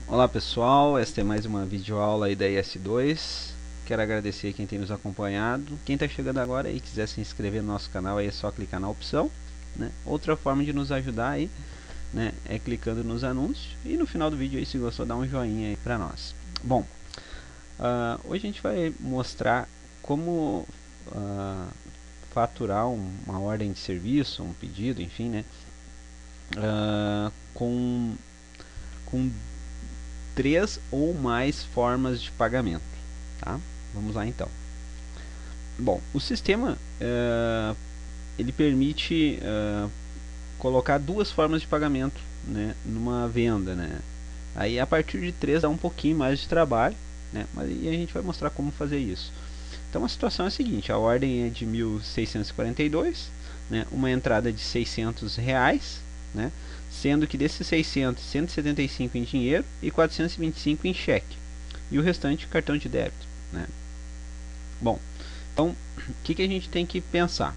Olá pessoal, esta é mais uma videoaula aí da IS2. Quero agradecer quem tem nos acompanhado. Quem está chegando agora e quiser se inscrever no nosso canal, aí é só clicar na opção, né? Outra forma de nos ajudar aí, né, é clicando nos anúncios. E no final do vídeo aí, se gostou, dá um joinha aí para nós. Bom, hoje a gente vai mostrar como faturar uma ordem de serviço, um pedido, enfim, né, com três ou mais formas de pagamento, tá? Vamos lá então. Bom, o sistema ele permite colocar duas formas de pagamento, né, numa venda, né? Aí a partir de 3 dá um pouquinho mais de trabalho, né? Mas aí a gente vai mostrar como fazer isso. Então a situação é a seguinte: a ordem é de 1.642, né? Uma entrada de R$600, né? Sendo que desses 600, 175 em dinheiro e 425 em cheque, e o restante cartão de débito, né? Bom, então o que a gente tem que pensar?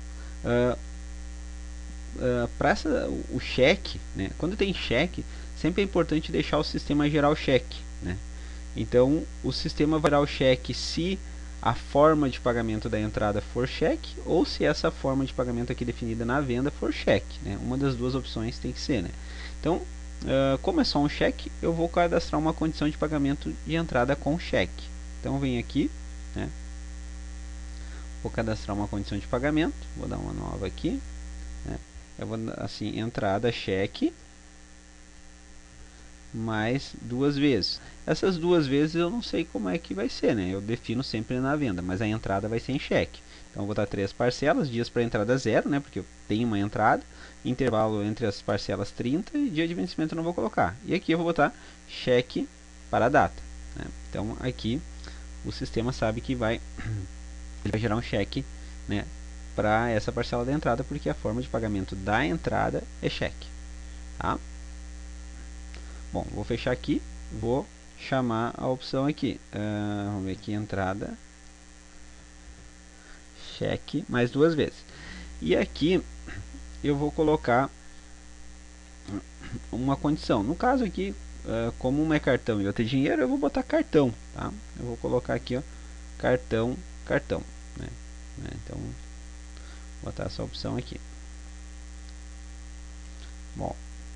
Para o cheque, né? Quando tem cheque, sempre é importante deixar o sistema gerar o cheque, né? Então o sistema vai gerar o cheque se a forma de pagamento da entrada for cheque, ou se essa forma de pagamento aqui definida na venda for cheque, né? Uma das duas opções tem que ser, né? Então, como é só um cheque, eu vou cadastrar uma condição de pagamento de entrada com cheque. Então eu venho aqui, né? Vou cadastrar uma condição de pagamento, vou dar uma nova aqui, né? Eu vou assim, entrada cheque mais duas vezes. Essas duas vezes eu não sei como é que vai ser, né? Eu defino sempre na venda, mas a entrada vai ser em cheque. Então eu vou dar 3 parcelas, dias para entrada 0, né? Porque eu tenho uma entrada, intervalo entre as parcelas 30 e dia de vencimento eu não vou colocar. E aqui eu vou botar cheque para a data, né? Então aqui o sistema sabe que ele vai gerar um cheque, né, para essa parcela da entrada, porque a forma de pagamento da entrada é cheque, tá? Bom, vou fechar aqui, vou chamar a opção aqui, vamos ver aqui, entrada, cheque, mais duas vezes. E aqui eu vou colocar uma condição. No caso aqui, como um é cartão e outro é dinheiro, eu vou botar cartão, tá? Eu vou colocar aqui, ó, cartão, né? Então, vou botar essa opção aqui. Bom,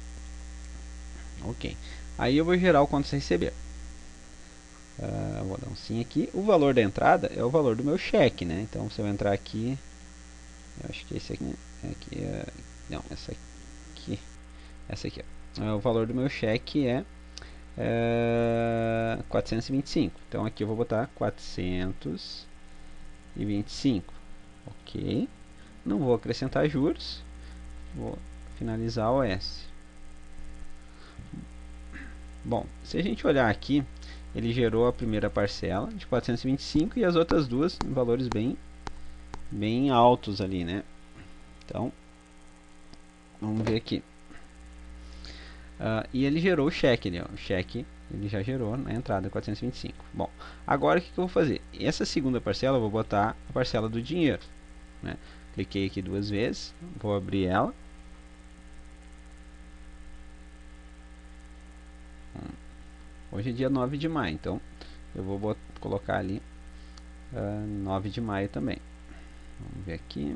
ok. Aí eu vou gerar o quanto você receber. Vou dar um sim aqui. O valor da entrada é o valor do meu cheque, né? Então, se eu entrar aqui, eu acho que esse aqui, né? Não, essa aqui, ó. O valor do meu cheque é 425. Então, aqui eu vou botar 425. Ok. Não vou acrescentar juros. Vou finalizar o S. Bom, se a gente olhar aqui, ele gerou a primeira parcela de 425 e as outras duas em valores bem altos ali, né? Então, vamos ver aqui. E ele gerou o cheque ali, ó. O cheque ele já gerou na entrada 425. Bom, agora o que eu vou fazer? Essa segunda parcela eu vou botar a parcela do dinheiro, né? Cliquei aqui duas vezes, vou abrir ela. Hoje é dia 9 de maio, então eu vou colocar ali 9 de maio também. Vamos ver aqui.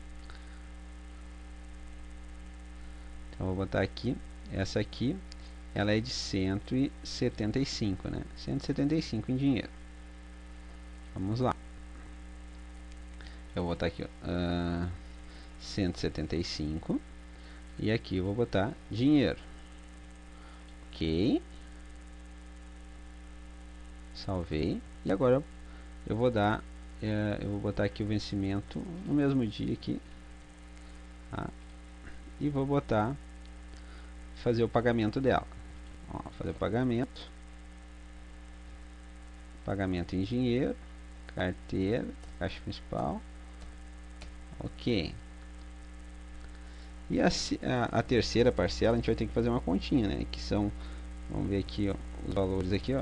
Então eu vou botar aqui, essa aqui, ela é de 175, né? 175 em dinheiro. Vamos lá. Eu vou botar aqui, ó, 175. E aqui eu vou botar dinheiro. Ok. Salvei. E agora eu vou botar aqui o vencimento no mesmo dia aqui, tá? E vou fazer o pagamento dela. Ó, fazer o pagamento em dinheiro, carteira, caixa principal. Ok. E a terceira parcela a gente vai ter que fazer uma continha, né? Que são, vamos ver aqui, ó, os valores aqui, ó,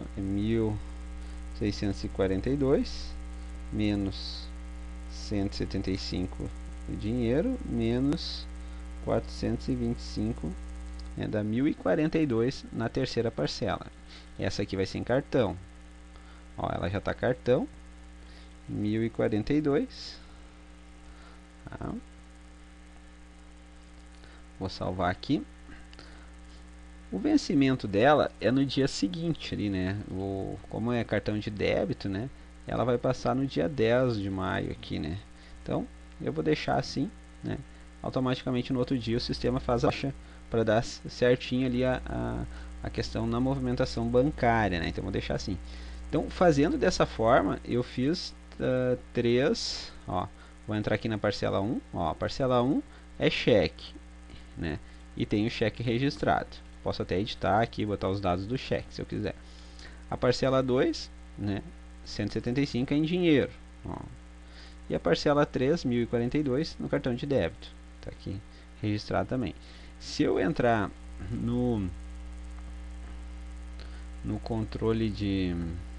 1.642 menos 175 o dinheiro menos 425 né, dá 1.042 na terceira parcela. Essa aqui vai ser em cartão. Ó, ela já está cartão, 1.042. Tá? Vou salvar aqui. O vencimento dela é no dia seguinte ali, né? Como é cartão de débito, né? Ela vai passar no dia 10 de maio aqui, né? Então, eu vou deixar assim, né? Automaticamente no outro dia o sistema faz a taxa para dar certinho ali a questão na movimentação bancária, né? Então, vou deixar assim. Então, fazendo dessa forma, eu fiz três, ó. Vou entrar aqui na parcela 1, ó. A parcela 1 é cheque, né? E tem o cheque registrado. Posso até editar aqui e botar os dados do cheque, se eu quiser. A parcela 2, né, 175 é em dinheiro. Ó. E a parcela 3, 1.042, no cartão de débito. Está aqui registrado também. Se eu entrar no controle de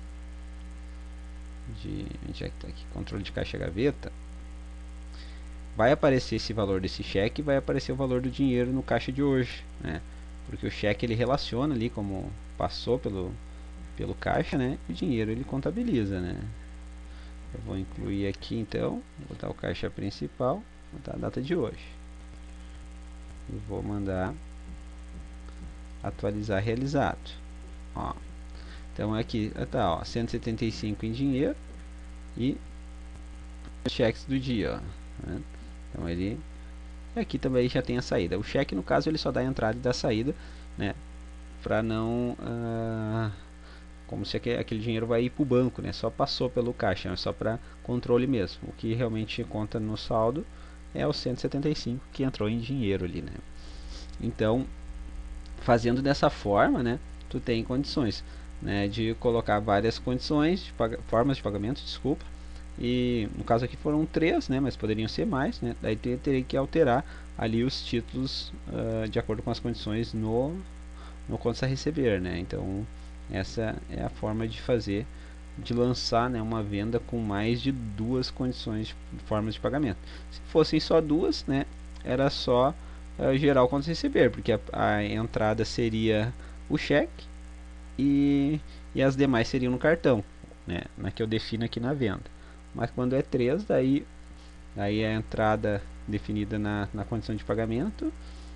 onde é que tá aqui? Controle de caixa gaveta, vai aparecer esse valor desse cheque e vai aparecer o valor do dinheiro no caixa de hoje, né? Porque o cheque ele relaciona ali como passou pelo caixa, né? E o dinheiro ele contabiliza, né? Eu vou incluir aqui então, vou botar o caixa principal, vou botar a data de hoje. E vou mandar atualizar realizado. Ó. Então aqui tá, ó, 175 em dinheiro e cheques do dia, ó, né? Então ele aqui também já tem a saída. O cheque, no caso, ele só dá a entrada e dá a saída, né? Para não como se aquele dinheiro vai ir para o banco, né? Só passou pelo caixa, é só para controle mesmo. O que realmente conta no saldo é os 175 que entrou em dinheiro ali, né? Então, fazendo dessa forma, né? Tu tem condições, né? De colocar várias condições, formas de pagamento, desculpa. E no caso aqui foram 3, né? Mas poderiam ser mais, né? Daí tu teria que alterar ali os títulos de acordo com as condições no contas a receber, né? Então essa é a forma de fazer, de lançar, né, uma venda com mais de duas condições de formas de pagamento. Se fossem só duas, né, era só gerar o contas a receber, porque a entrada seria o cheque e as demais seriam no cartão, né, na que eu defino aqui na venda. Mas quando é 3, daí a entrada definida na condição de pagamento,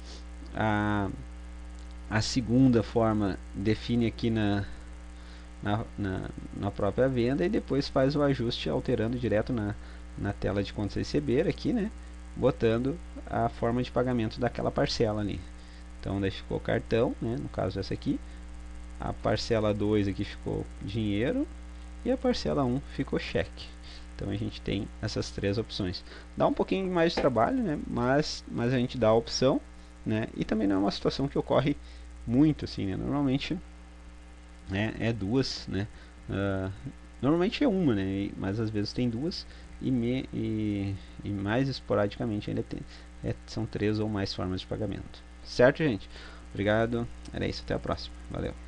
a segunda forma define aqui na própria venda e depois faz o ajuste alterando direto na tela de contas a receber aqui, né? Botando a forma de pagamento daquela parcela ali. Então daí ficou cartão, né? No caso essa aqui. A parcela 2 aqui ficou dinheiro e a parcela 1 ficou cheque. Então a gente tem essas três opções. Dá um pouquinho mais de trabalho, né? Mas a gente dá a opção, né? E também não é uma situação que ocorre muito assim, né? Normalmente, né, é duas, né? Normalmente é uma, né? Mas às vezes tem duas e mais esporadicamente ainda são 3 ou mais formas de pagamento. Certo, gente? Obrigado. Era isso. Até a próxima. Valeu.